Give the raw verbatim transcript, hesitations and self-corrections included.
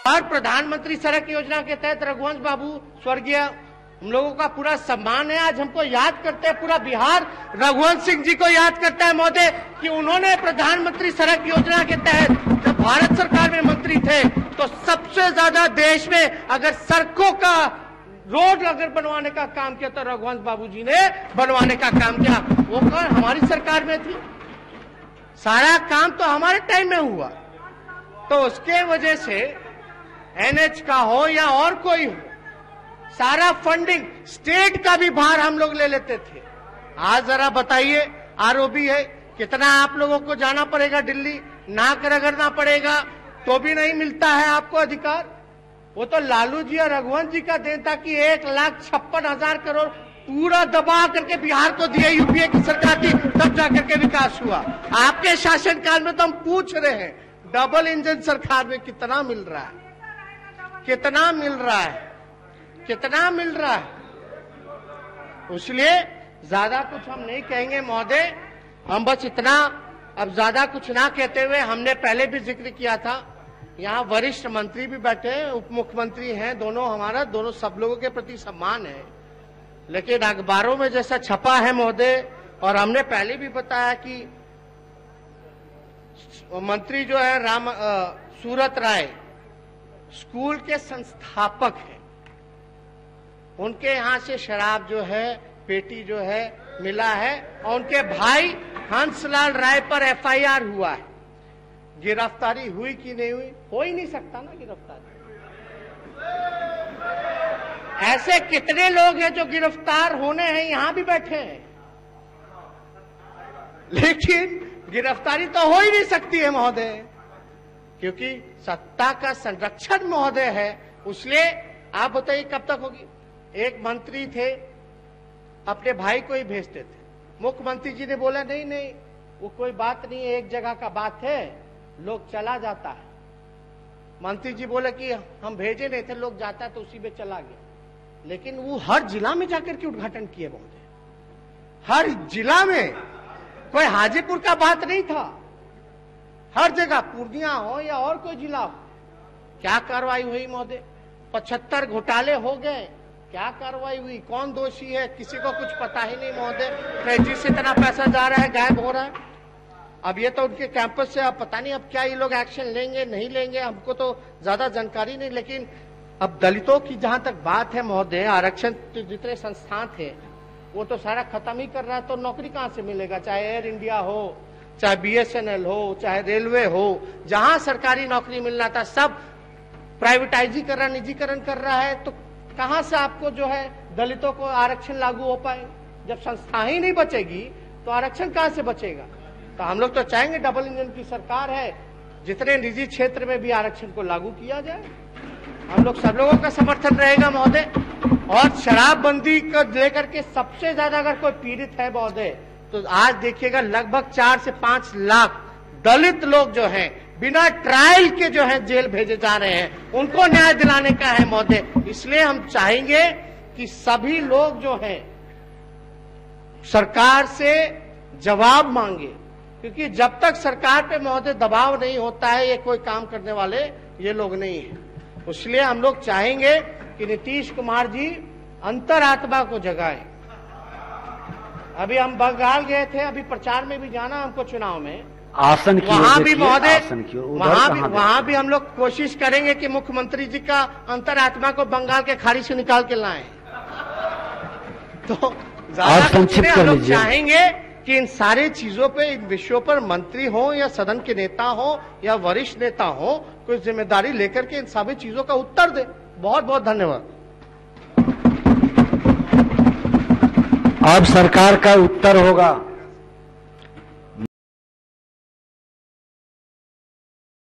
और प्रधानमंत्री सड़क योजना के तहत रघुवंश बाबू स्वर्गीय हम लोगों का पूरा सम्मान है। आज हमको याद करते हैं, पूरा बिहार रघुवंश सिंह जी को याद करता है महोदय कि उन्होंने प्रधानमंत्री सड़क योजना के तहत जब भारत सरकार में मंत्री थे तो सबसे ज्यादा देश में अगर सड़कों का रोड अगर बनवाने का काम किया तो रघुवंश बाबू जी ने बनवाने का काम किया। वो कौन? हमारी सरकार में थी। सारा काम तो हमारे टाइम में हुआ। तो उसके वजह से एनएच का हो या और कोई हो, सारा फंडिंग स्टेट का भी भार हम लोग ले लेते थे। आज जरा बताइए, आरओबी है, कितना आप लोगों को जाना पड़ेगा दिल्ली, नाक रगड़ना पड़ेगा तो भी नहीं मिलता है आपको अधिकार। वो तो लालू जी और रघुवंश जी का देन था कि एक लाख छप्पन हजार करोड़ पूरा दबा करके बिहार को दिए यूपीए की सरकार थी, तब जाकर के विकास हुआ। आपके शासनकाल में तो हम पूछ रहे हैं डबल इंजन सरकार में कितना मिल रहा है, कितना मिल रहा है, कितना मिल रहा है। इसलिए ज्यादा कुछ हम नहीं कहेंगे महोदय, हम बस इतना अब ज्यादा कुछ ना कहते हुए, हमने पहले भी जिक्र किया था, यहाँ वरिष्ठ मंत्री भी बैठे हैं, उप मुख्यमंत्री हैं, दोनों हमारा दोनों सब लोगों के प्रति सम्मान है। लेकिन अखबारों में जैसा छपा है महोदय, और हमने पहले भी बताया कि मंत्री जो है राम आ, सूरत राय स्कूल के संस्थापक हैं, उनके यहाँ से शराब जो है पेटी जो है मिला है, और उनके भाई हंसलाल राय पर एफआईआर हुआ है। गिरफ्तारी हुई कि नहीं हुई? हो ही नहीं सकता ना गिरफ्तारी। ऐसे कितने लोग हैं जो गिरफ्तार होने हैं, यहां भी बैठे हैं, लेकिन गिरफ्तारी तो हो ही नहीं सकती है महोदय, क्योंकि सत्ता का संरक्षण महोदय है। इसलिए आप बताइए कब तक होगी? एक मंत्री थे, अपने भाई को ही भेजते थे, मुख्यमंत्री जी ने बोला नहीं नहीं वो कोई बात नहीं है, एक जगह का बात है, लोग चला जाता है। मंत्री जी बोले कि हम भेजे नहीं थे, लोग जाता है तो उसी में चला गया। लेकिन वो हर जिला में जाकर के उद्घाटन किए महोदय, हर जिला में, कोई हाजीपुर का बात नहीं था, हर जगह, पूर्णिया हो या और कोई जिला हो। क्या कार्रवाई हुई महोदय? पचहत्तर घोटाले हो गए, क्या कार्रवाई हुई? कौन दोषी है? किसी को कुछ पता ही नहीं महोदय। ट्रेजरी से इतना पैसा जा रहा है, गायब हो रहा है। अब ये तो उनके कैंपस से अब पता नहीं अब क्या ये लोग एक्शन लेंगे नहीं लेंगे, हमको तो ज्यादा जानकारी नहीं। लेकिन अब दलितों की जहां तक बात है महोदय, आरक्षण जितने संस्थान थे वो तो सारा खत्म ही कर रहा है, तो नौकरी कहां से मिलेगा? चाहे एयर इंडिया हो, चाहे बीएसएनएल हो, चाहे रेलवे हो, जहां सरकारी नौकरी मिलना था सब प्राइवेटाइजीकरण, निजीकरण कर रहा है। तो कहां से आपको जो है दलितों को आरक्षण लागू हो पाए? जब संस्था ही नहीं बचेगी तो आरक्षण कहां से बचेगा? तो हम लोग तो चाहेंगे डबल इंजन की सरकार है, जितने निजी क्षेत्र में भी आरक्षण को लागू किया जाए। हम लोग सब लोगों का समर्थन रहेगा महोदय। और शराबबंदी को लेकर के सबसे ज्यादा अगर कोई पीड़ित है महोदय, तो आज देखिएगा लगभग चार से पांच लाख दलित लोग जो हैं बिना ट्रायल के जो है जेल भेजे जा रहे हैं, उनको न्याय दिलाने का है महोदय। इसलिए हम चाहेंगे कि सभी लोग जो हैं सरकार से जवाब मांगे, क्योंकि जब तक सरकार पे महोदय दबाव नहीं होता है, ये कोई काम करने वाले ये लोग नहीं है। इसलिए हम लोग चाहेंगे कि नीतीश कुमार जी अंतरात्मा को जगाएं। अभी हम बंगाल गए थे, अभी प्रचार में भी जाना हमको चुनाव में, आसन की वहां भी महोदय, वहां भी कहां वहां भी हम लोग कोशिश करेंगे कि मुख्यमंत्री जी का अंतरात्मा को बंगाल के खाड़ी से निकाल के लाएं। तो ज्यादा कुछ नहीं, हम लोग चाहेंगे कि इन सारे चीजों पे, इन विषयों पर मंत्री हो या सदन के नेता हो या वरिष्ठ नेता हो, कोई जिम्मेदारी लेकर के इन सभी चीजों का उत्तर दे। बहुत बहुत धन्यवाद। अब सरकार का उत्तर होगा।